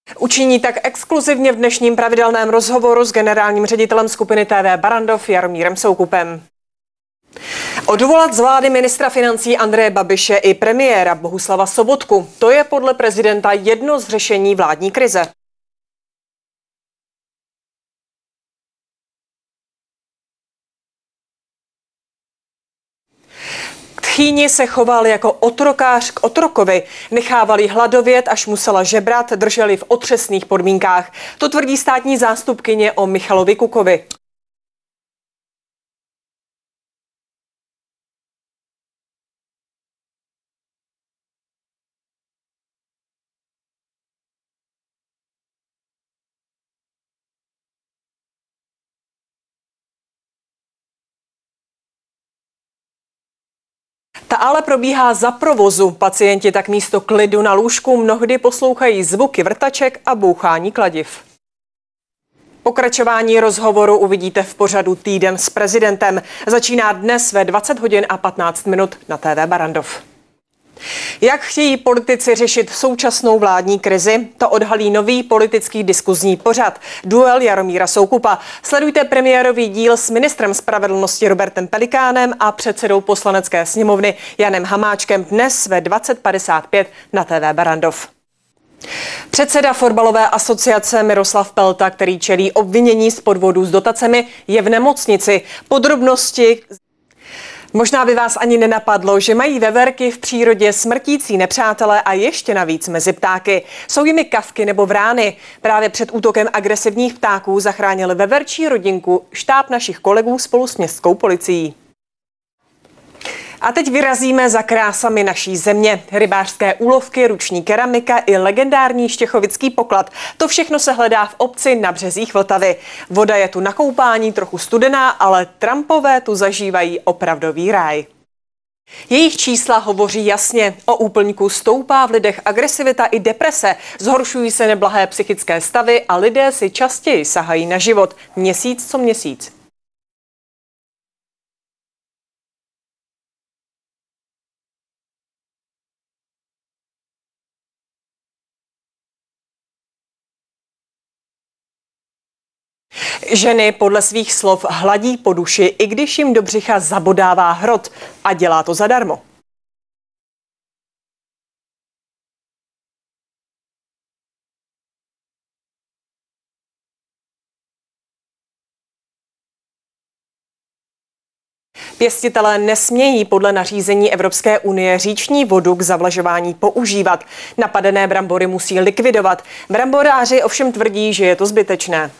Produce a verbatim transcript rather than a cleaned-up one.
Učiní tak exkluzivně v dnešním pravidelném rozhovoru s generálním ředitelem skupiny T V Barrandov Jaromírem Soukupem. Odvolat z vlády ministra financí Andreje Babiše i premiéra Bohuslava Sobotku, to je podle prezidenta jedno z řešení vládní krize. Tchýni se choval jako otrokář k otrokovi, nechávali hladovět, až musela žebrat, drželi v otřesných podmínkách. To tvrdí státní zástupkyně o Michalovi Kukovi. Ta ale probíhá za provozu. Pacienti tak místo klidu na lůžku mnohdy poslouchají zvuky vrtaček a bouchání kladiv. Pokračování rozhovoru uvidíte v pořadu Týden s prezidentem. Začíná dnes ve dvacet hodin a patnáct minut na T V Barrandov. Jak chtějí politici řešit současnou vládní krizi, to odhalí nový politický diskuzní pořad Duel Jaromíra Soukupa. Sledujte premiérový díl s ministrem spravedlnosti Robertem Pelikánem a předsedou poslanecké sněmovny Janem Hamáčkem dnes ve dvacet padesát pět na T V Barrandov. Předseda fotbalové asociace Miroslav Pelta, který čelí obvinění z podvodu s dotacemi, je v nemocnici. Podrobnosti... Možná by vás ani nenapadlo, že mají veverky v přírodě smrtící nepřátelé a ještě navíc mezi ptáky. Jsou jimi kavky nebo vrány. Právě před útokem agresivních ptáků zachránili veverčí rodinku štáb našich kolegů spolu s městskou policií. A teď vyrazíme za krásami naší země. Rybářské úlovky, ruční keramika i legendární štěchovický poklad. To všechno se hledá v obci na březích Vltavy. Voda je tu na koupání trochu studená, ale trampové tu zažívají opravdový ráj. Jejich čísla hovoří jasně. O úplňku stoupá v lidech agresivita i deprese. Zhoršují se neblahé psychické stavy a lidé si častěji sahají na život. Měsíc co měsíc. Ženy podle svých slov hladí po duši, i když jim do břicha zabodává hrot, a dělá to zadarmo. Pěstitelé nesmějí podle nařízení Evropské unie říční vodu k zavlažování používat. Napadené brambory musí likvidovat. Bramboráři ovšem tvrdí, že je to zbytečné.